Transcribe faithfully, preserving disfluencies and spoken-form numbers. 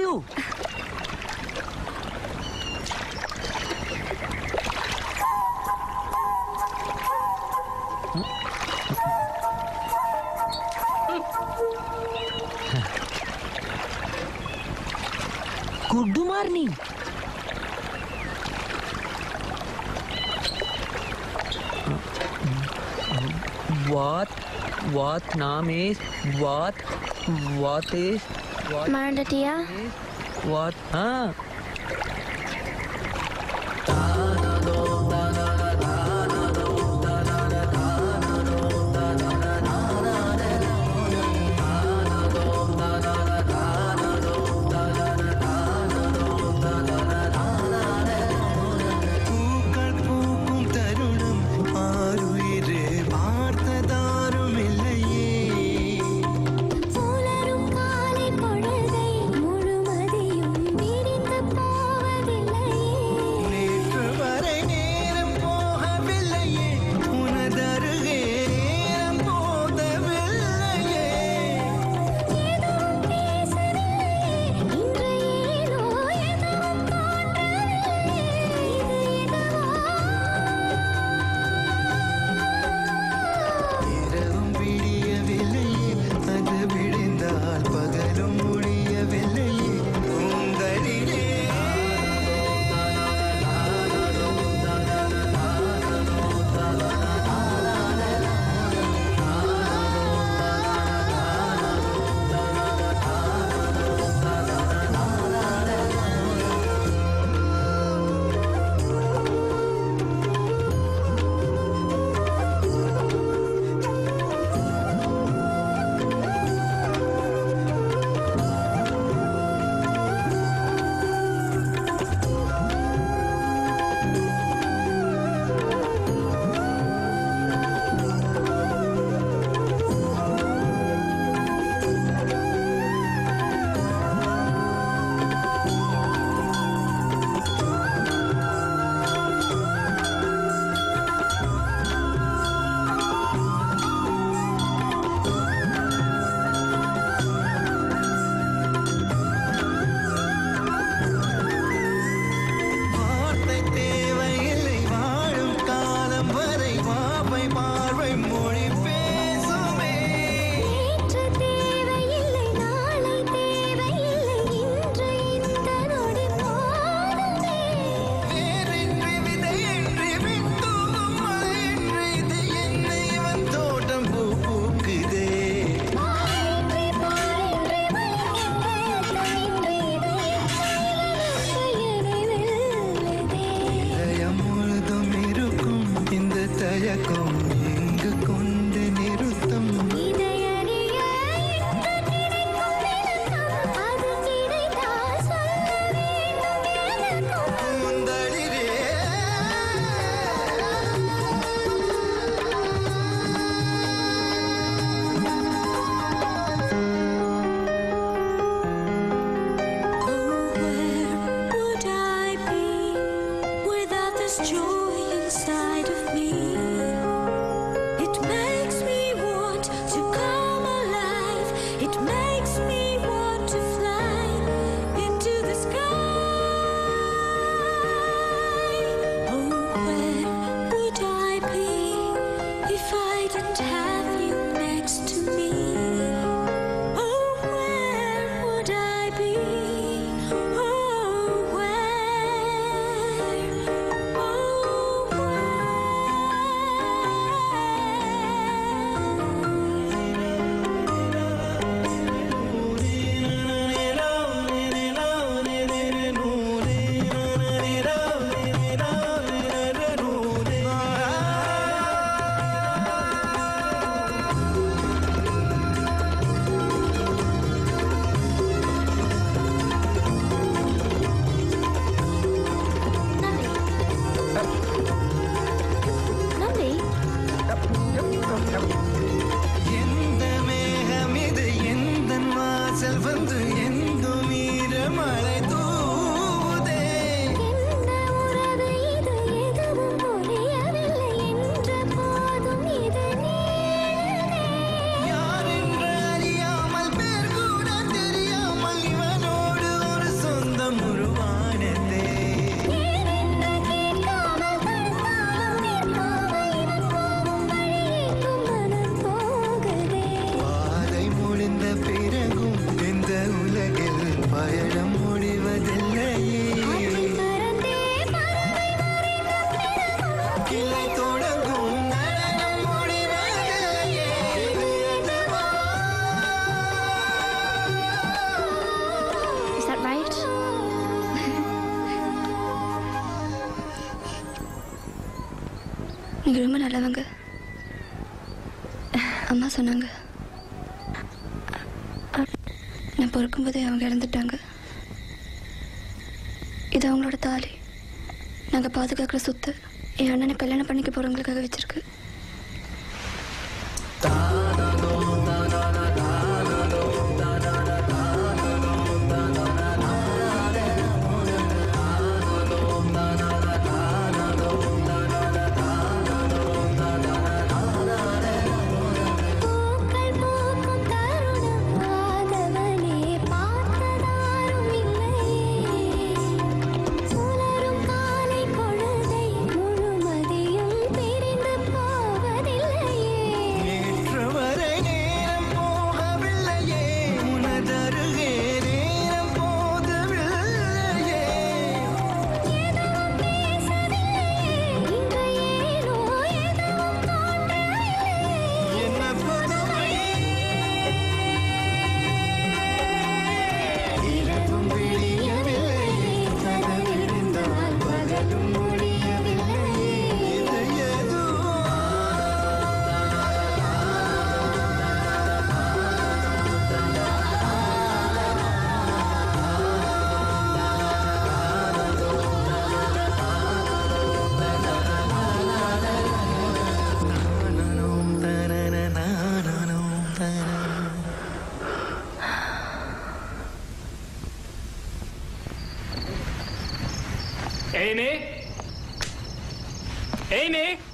you. Good morning. What? What name is? What? What is? What? Mandatia. What? Ah. பூக்கள் பூக்கும் தருணம் ஆருயிரே பார்த்ததாரும் இல்லையே. புலரும் காலை பொழுதை முழுமதியும் விரிந்து போவதில்லையே. நேற்று வரை நேரம் போகவில்லையே, உனதருகே நேரம் போதவில்லையே. எதுவும் பேசவில்லையே, இன்று ஏனோ எதுவும் தோன்றவில்லையே. இது எதுவோ இரவும் விடியவில்லையே, அது விடிந்தால் பகலும் முடியவில்லையே. உங்களிலே வார்த்தை தேவையில்லை, வாழும் காலம் வரை வாவை பார்வை மொழி பேசுமே. நேற்று தேவையில்லை, நாளை தேவையில்லை, இன்று இந்த நொடி போதுமே. வேறின்றி விதையின்றி வித்தூவும் மழையின்றி இது என்ன இவன் தோட்டம் பூ பூக்குதே. மாறின்றி பாரின்றி மலைக்கின்ற தனின்றி இது என்னை வெல்லுதே. இதயம் முழுதும் இருக்கும் இந்த தயக்கம் எங்கு கொண்டு நிறுத்தம். இதை அறிய இன்று நினைக்கும் விளக்கம், அது கிடைத்தால் சொல்ல வேண்டும் எனக்கும். கூந்தலிலே Where would I be without this joy inside of me? It makes me want to come alive. It makes me want to fly into the sky. Oh, where would I be if I didn't have you next to me? Oh, where would I be? Oh, where? Oh, நன்றி. எந்த மேகம் இது எந்தன் வாசல் வந்து எங்கும் ஈர மழை தூவுதே. என்ன உறவு இது, எதுவும் புரியவில்லை என்ற போதும் இது நீளுதே. யாரென்று அறியாமல் பேர் கூட தெரியாமல் இவனோடு ஒரு நீங்கள் ரொம்ப நல்லவங்க. அம்மா சொன்னாங்க நான் பொறுக்கும்போதே அவங்க இறந்துட்டாங்க. இது அவங்களோட தாலி. நாங்கள் பாதுகாக்கிற சொத்து என் அண்ணனை கல்யாணம் பண்ணிக்க போகிறவங்களுக்காக வச்சிருக்கு. Amy? Amy?